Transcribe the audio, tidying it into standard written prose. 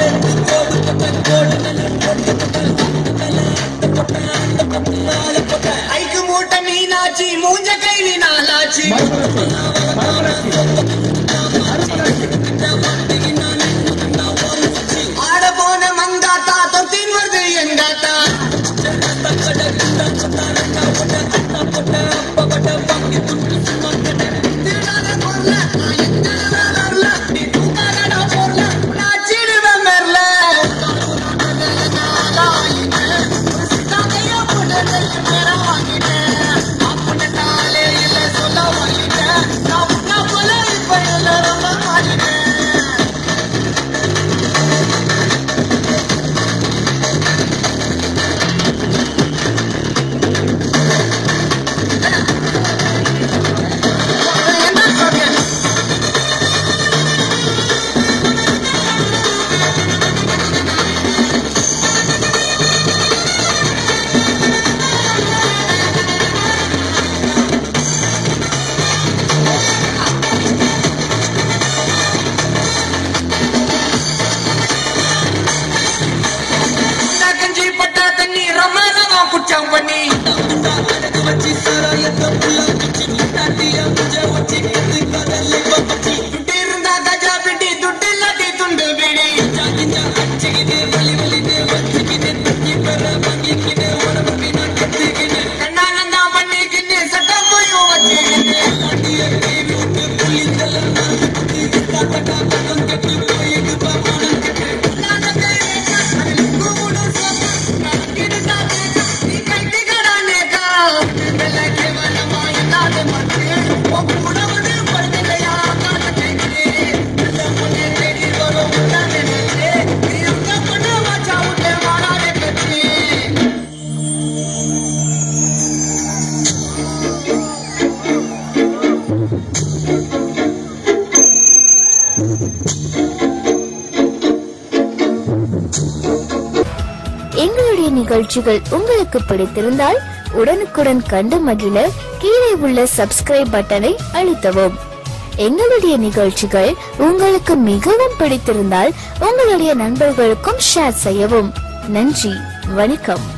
ஐக்கு மூட்டை மீனாச்சி மூஞ்ச கைலி நாளாச்சி ஆட போன மங்காத்தா தொத்தின் வருது எங்காத்தா எங்களுடைய நிகழ்ச்சிகள் உங்களுக்கு பிடித்திருந்தால் உடனுக்குடன் கண்டு மகிழ கீழே உள்ள சப்ஸ்கிரைப் பட்டனை அழுத்தவும். எங்களுடைய நிகழ்ச்சிகள் உங்களுக்கு மிகவும் பிடித்திருந்தால் உங்களுடைய நண்பர்களுக்கும் ஷேர் செய்யவும். நன்றி, வணக்கம்.